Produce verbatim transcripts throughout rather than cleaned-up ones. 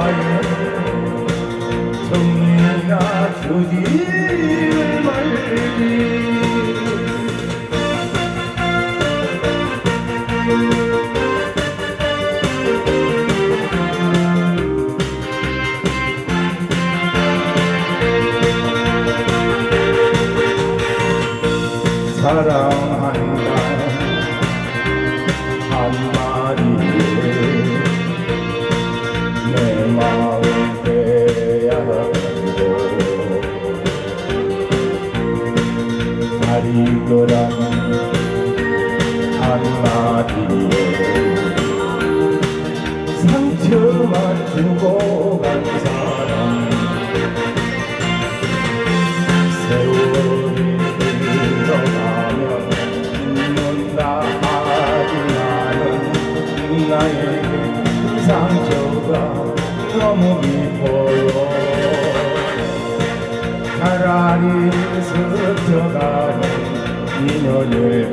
정이나 주지를 말지. 사랑한다 한마디에 내 마음 빼앗고 다리거란 한마디에 상처만 주고 간 사람. 세월이 흘러가면 잊는다 하지 않은 나에게 그 상처가 너무 깊어요. 차라리 스쳐가는 인연을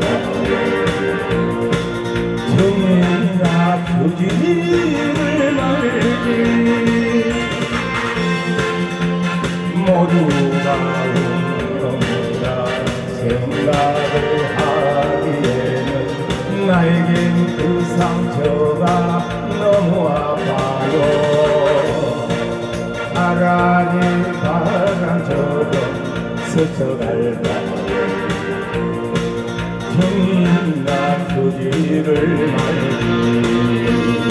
정이나 주지를 말지. 모두가 운명이라 생각을 하기에는 나에겐 그 상처가 너무 아파요. 차라리 바람처럼 스쳐갈까. 정이나 주지를 말지.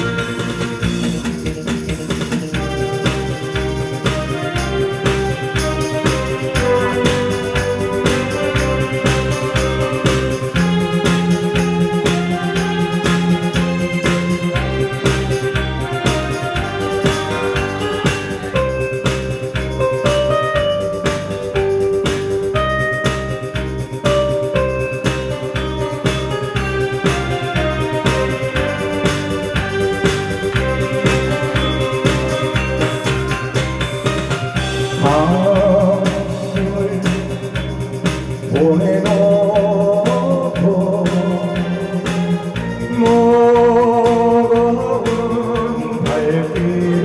당신을 보내놓고 무거운 발길을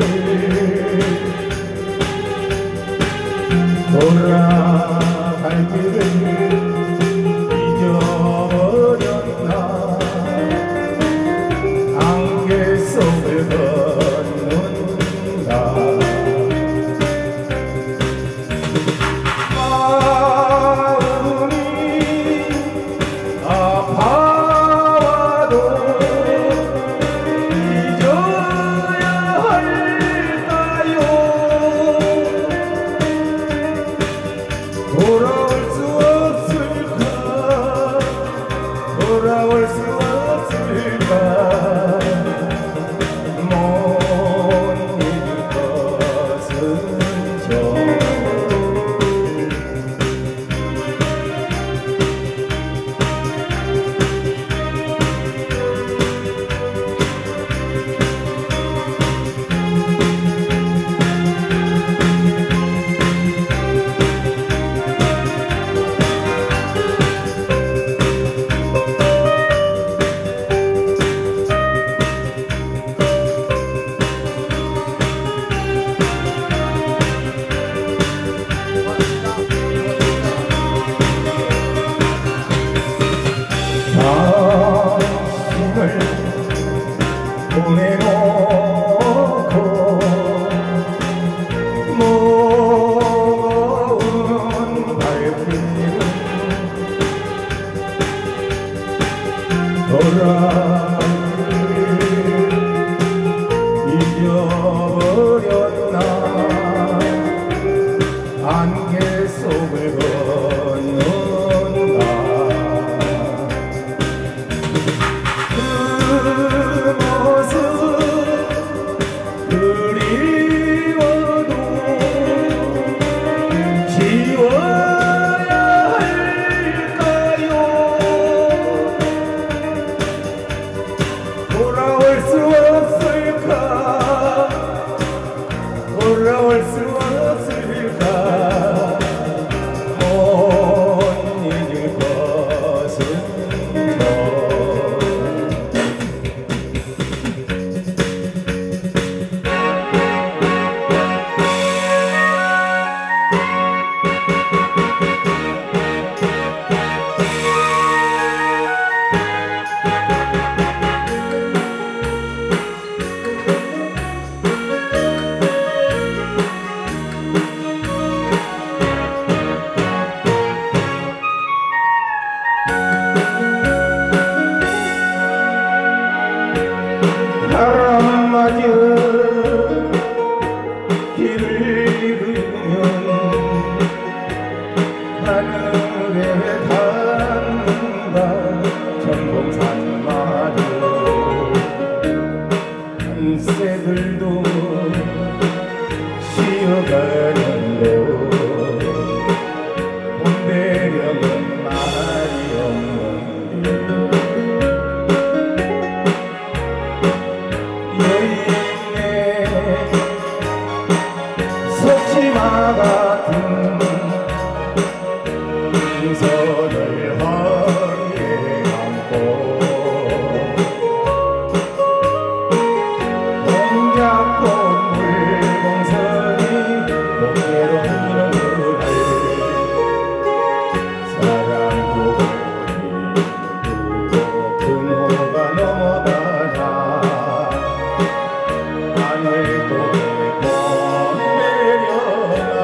돌아갈 길을 잊어버렸나. 안개 속을 걷는다. 돌아올 수 없을까. 돌아올 수 없을까. 못 잊을 것은 저 당신을 보내놓고 무거운 발길을 돌아갈 길을 잊어버렸나. 안개 속을 걷는다. 그리워도 지워야 할까요. 닿는다 전봉산마루 한새들도 쉬어가는 곳 봄배령은 말이 없는데 여인네 속치마 같은 손을 허리에 안고 동작꽃물 봉선이 고개로 피는 그날 사랑도 부모가 넘어가나 하늘 고개 봄내려가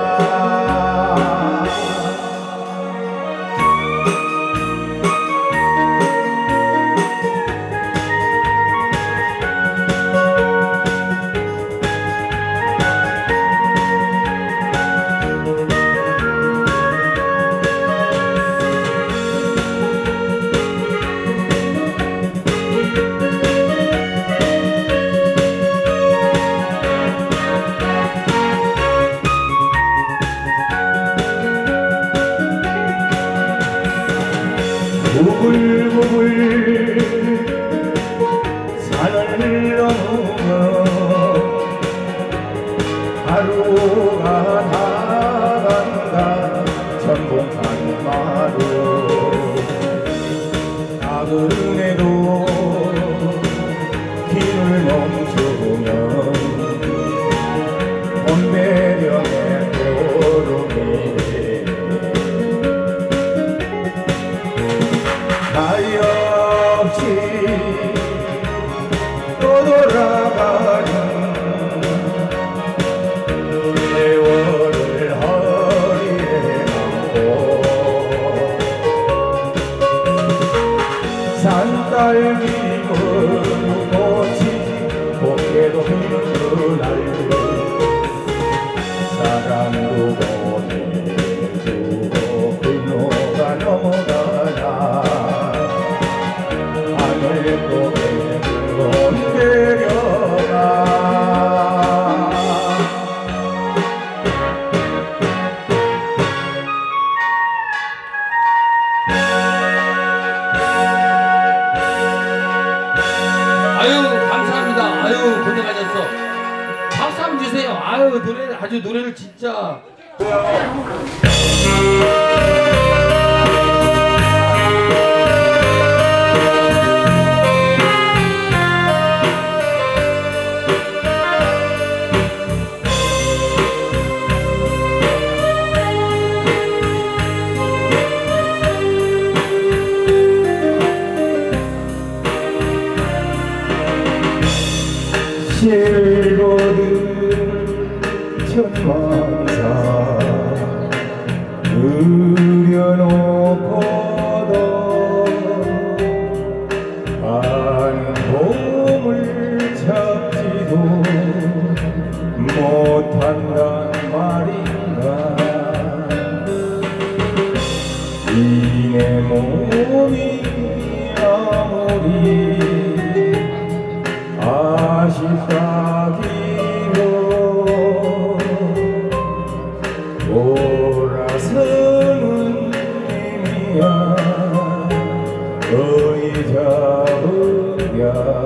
부글부글 산을 넘으며 하루가 다간다 전봉산마루 나그네도 길을 멈추면 봄배령의 구름이 가엾이 또 돌아가는 세월을 허리에 안고 산딸기 꽃이 꽃게도 피는 그날 사랑도 보내주고 그노가 넘어가나 하늘 고개 내려가 아유 감사합니다. 아유 고생하셨어. 박수 한번 주세요. 아유 노래를 아주 노래를 진짜. 실거든 천만사 그려놓고도 반봄을 잡지도 못한단 말인가 이내 몸이 아무리 아쉽다기로 돌아서는 님이야 의자으랴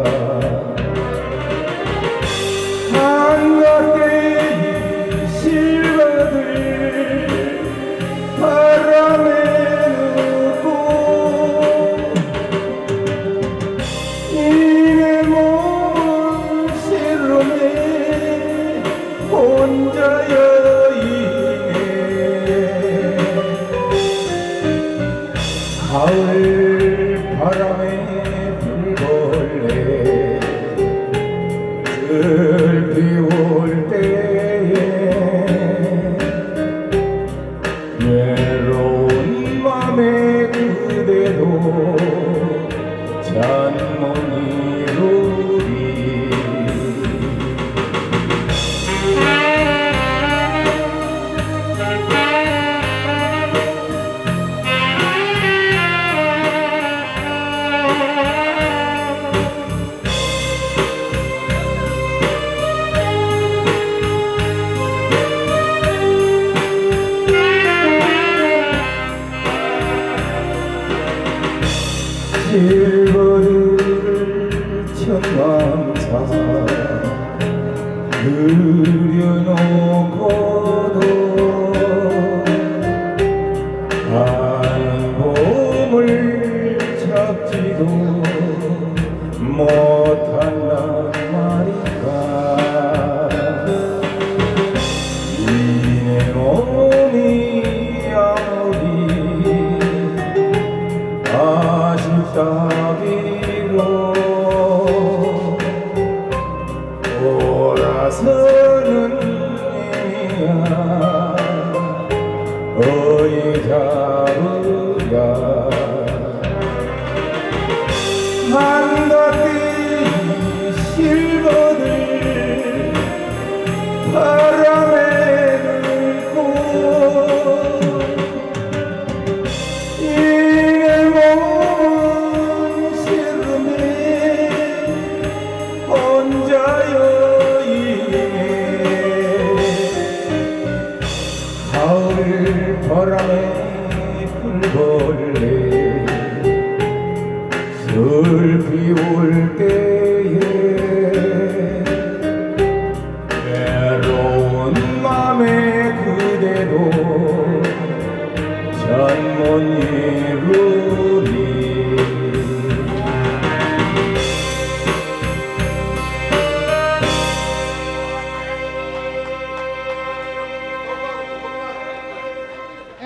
한가대의 실과들 바람에 눕고 이내 몸은 시름에 혼자 여인에 가을 바람에 불벌레 슬피 올 때에 외로운 맘에 그대도 잔머니 루리 실버를 천만사 그려놓고도 가는 봄을 잡지도 못한단 말인가. 이내 몸이 아무리 아쉽다기로 돌아서는 이야 어이 잡으랴. 한가지 실버들 바람에 들고 이내 몸은 시름에 혼자 여행해 가을 바람에